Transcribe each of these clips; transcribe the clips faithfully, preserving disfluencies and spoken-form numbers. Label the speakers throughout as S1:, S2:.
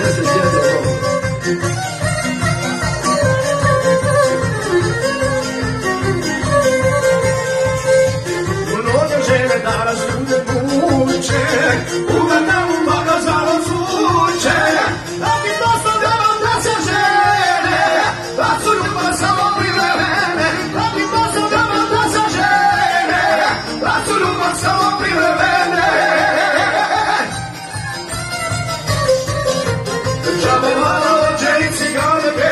S1: se sjede. Mnoge žene danas ljude muče, ugledam u toga zalo zvuče, da bi postavljala da se žene, da su ljubav samo privremene, da bi postavljala da se žene, da su ljubav samo privremene. Džabe malođe i ciganke,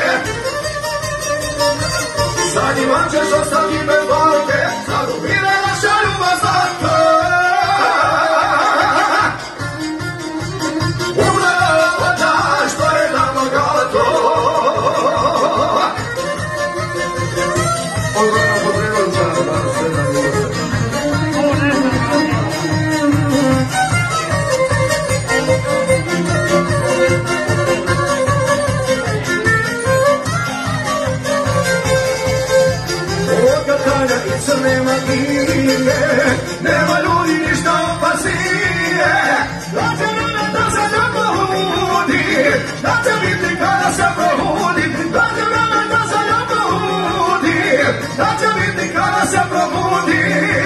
S1: za njima ćeš ostati bez balke, sad ubire naša ljubav zlato. Umrela da što je nam bogato. Odvrna po prirodca, da se na ljubav. Okatanja i crne magije, nema ljudi ništa opasnije, da će vreme da se ne probudi, da će biti kada se probudi, da će vreme da se ne probudi, da će biti kada se probudi.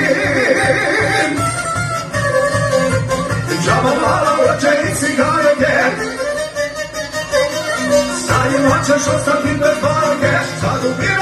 S1: Džaba mala oče i cigarke, sa njima ćeš ostati bez banke, sad ubira